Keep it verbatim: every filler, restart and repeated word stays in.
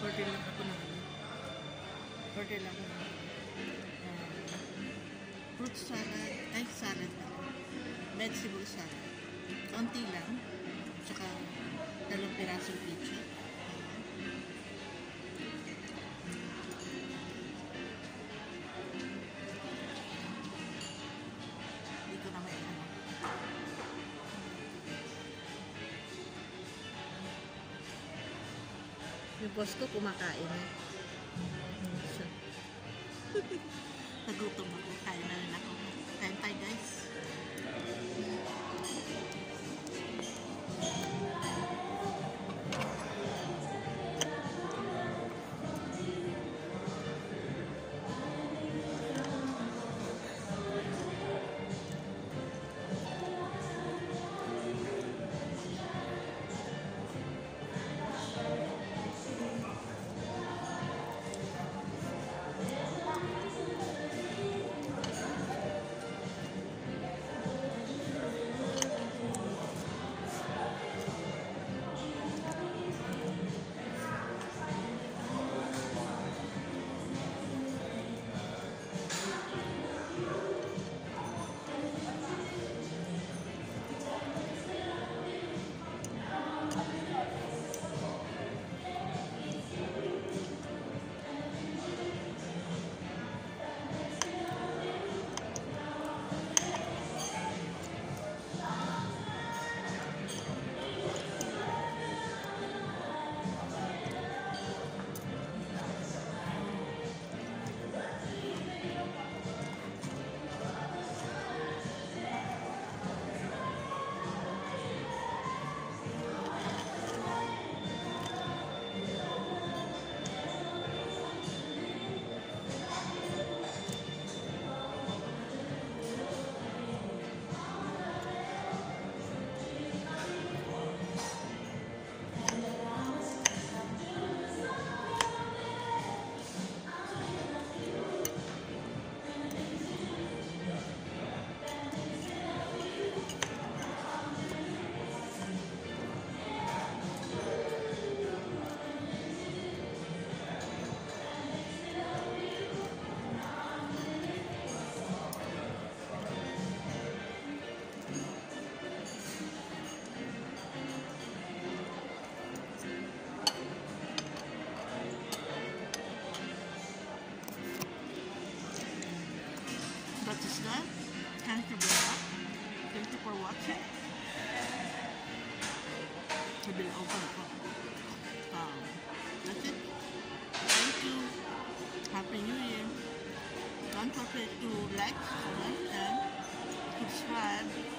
Order lang ako ng ano. Order lang ako ng uh, fruit salad, ay salad na. Vegetable salad. Konti lang. Tsaka dalawang pirasong pizza. Dito na may ano. Yung boss ko kumakain eh. So, nagutom ako. Kain na rin ako. Kain tayo guys. That is that. Thank you very much. Thank you for watching. It will open up. Um, that's it. Thank you. Happy New Year. Don't forget to like, comment, and subscribe.